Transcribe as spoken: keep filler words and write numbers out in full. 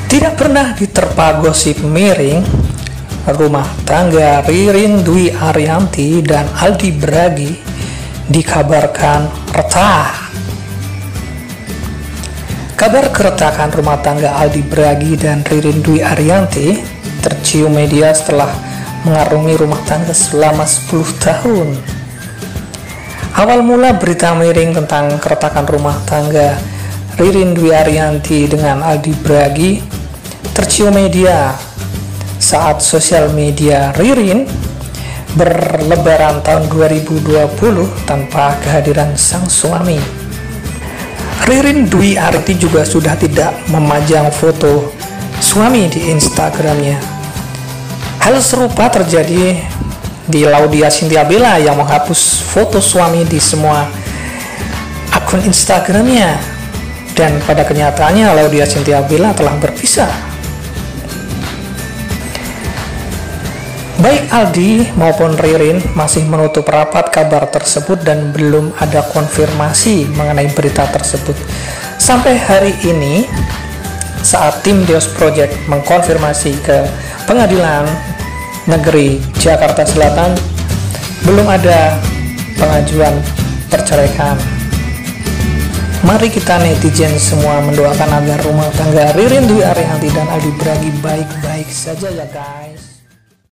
Tidak pernah diterpa gosip miring, rumah tangga Ririn Dwi Ariyanti dan Aldi Bragi dikabarkan retak. Kabar keretakan rumah tangga Aldi Bragi dan Ririn Dwi Ariyanti tercium media setelah mengarungi rumah tangga selama sepuluh tahun. Awal mula berita miring tentang keretakan rumah tangga Ririn Dwi Ariyanti dengan Aldi Bragi tercium media saat sosial media Ririn berlebaran tahun dua ribu dua puluh tanpa kehadiran sang suami. Ririn Dwi Ariyanti juga sudah tidak memajang foto suami di Instagramnya. Hal serupa terjadi di Laudya Chintya Bella yang menghapus foto suami di semua akun Instagramnya, dan pada kenyataannya Laudya Chintya Bella telah berpisah. Baik Aldi maupun Ririn masih menutup rapat kabar tersebut dan belum ada konfirmasi mengenai berita tersebut. Sampai hari ini, saat tim Deos Project mengkonfirmasi ke Pengadilan Negeri Jakarta Selatan, belum ada pengajuan perceraian. Mari kita netizen semua mendoakan agar rumah tangga Ririn Dwi Ariyanti dan Aldi Bragi baik-baik saja ya guys.